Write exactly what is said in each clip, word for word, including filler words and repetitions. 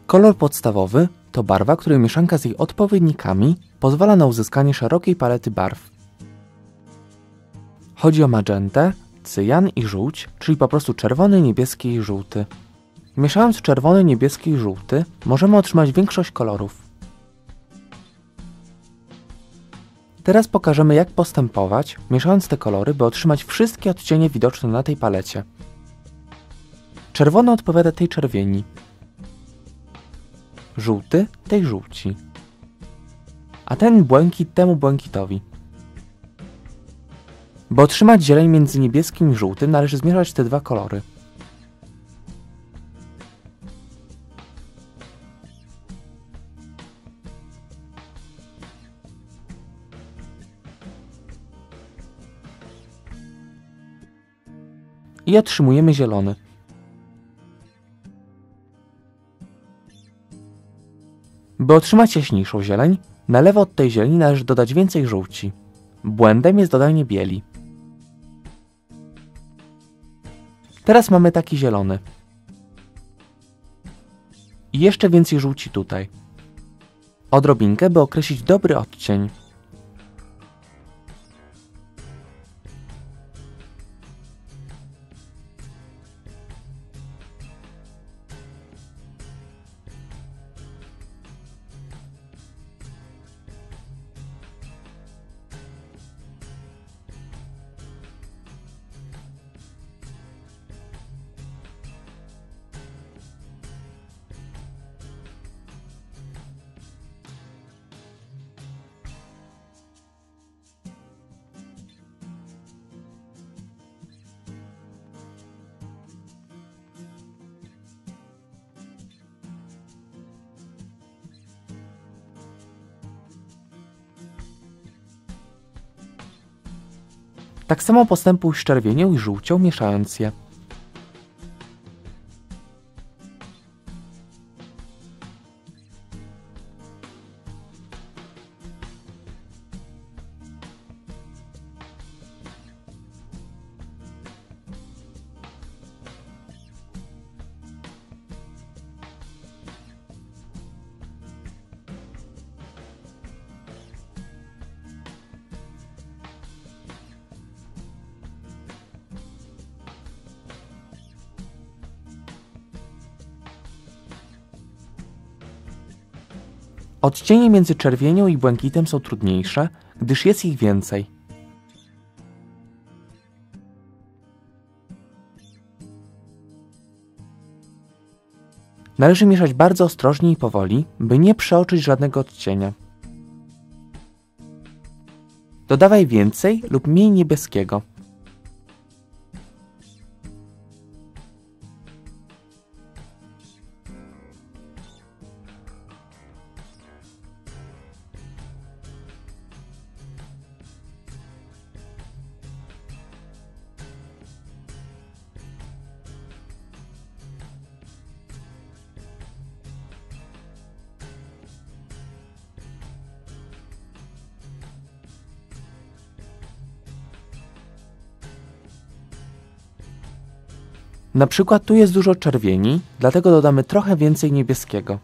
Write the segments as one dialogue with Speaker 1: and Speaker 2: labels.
Speaker 1: Kolor podstawowy to barwa, której mieszanka z jej odpowiednikami pozwala na uzyskanie szerokiej palety barw. Chodzi o magentę, cyjan i żółć, czyli po prostu czerwony, niebieski i żółty. Mieszając czerwony, niebieski i żółty możemy otrzymać większość kolorów. Teraz pokażemy, jak postępować, mieszając te kolory, by otrzymać wszystkie odcienie widoczne na tej palecie. Czerwony odpowiada tej czerwieni, żółty tej żółci, a ten błękit temu błękitowi. By otrzymać zieleń między niebieskim i żółtym, należy zmieszać te dwa kolory. I otrzymujemy zielony. By otrzymać jaśniejszą zieleń, na lewo od tej zieleni należy dodać więcej żółci. Błędem jest dodanie bieli. Teraz mamy taki zielony. I jeszcze więcej żółci tutaj. Odrobinkę, by określić dobry odcień. Tak samo postępuj z czerwienią i żółcią, mieszając je. Odcienie między czerwienią i błękitem są trudniejsze, gdyż jest ich więcej. Należy mieszać bardzo ostrożnie i powoli, by nie przeoczyć żadnego odcienia. Dodawaj więcej lub mniej niebieskiego. Na przykład tu jest dużo czerwieni, dlatego dodamy trochę więcej niebieskiego.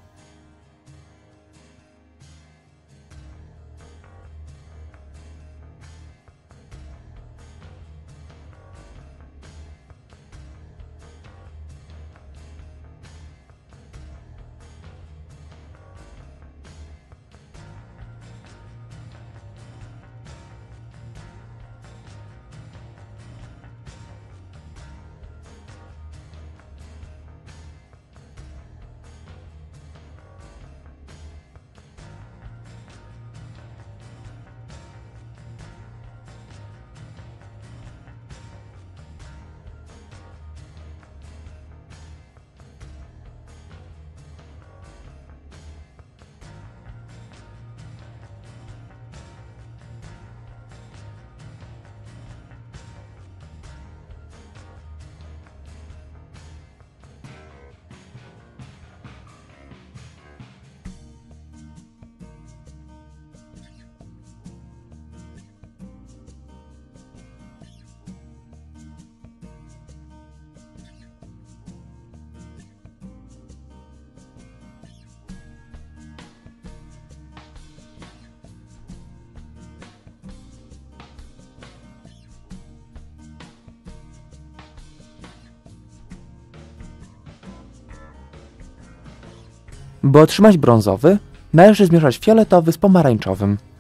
Speaker 1: By otrzymać brązowy, należy zmieszać fioletowy z pomarańczowym.